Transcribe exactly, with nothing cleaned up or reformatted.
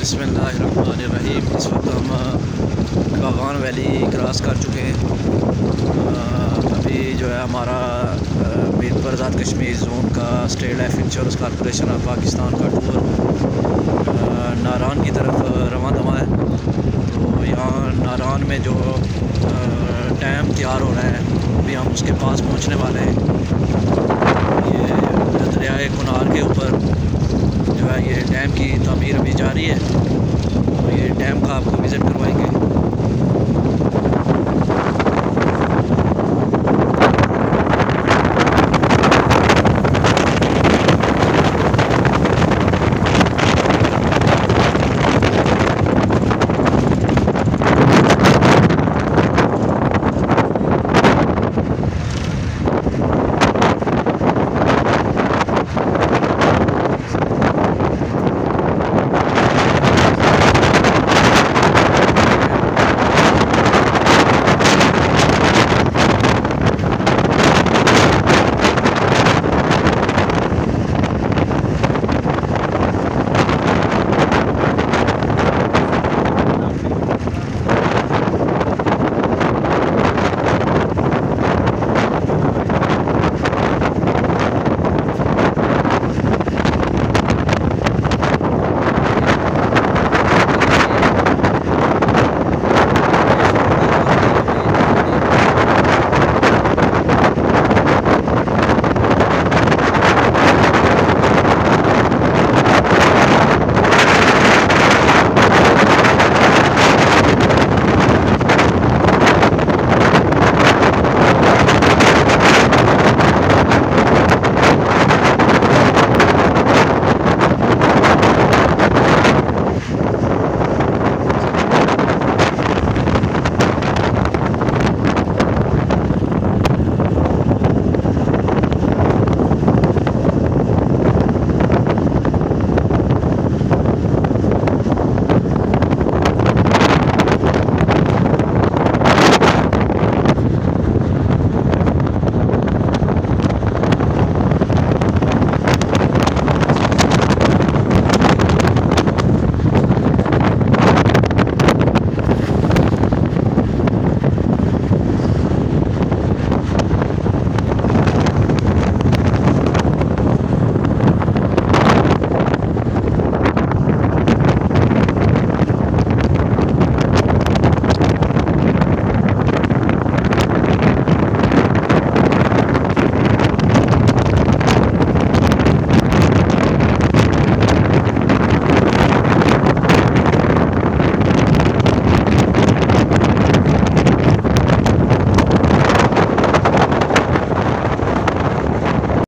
बिस्मिल्लाहिर्रहमानिर्रहीम। इस वक्त हम बागान वैली क्रॉस कर चुके हैं। अभी जो है हमारा मीर पर आज़ाद कश्मीर जोन का state life insurance corporation of Pakistan का टूर नारान की तरफ रवां दवा है। तो यहाँ नारान में जो डैम तैयार हो रहा है, अभी हम उसके पास पहुँचने वाले हैं। ये दरियाए कुनार के ऊपर जो है ये डैम की तामीर अभी जारी है। तो ये डैम का आपको विज़िट करवाएंगे।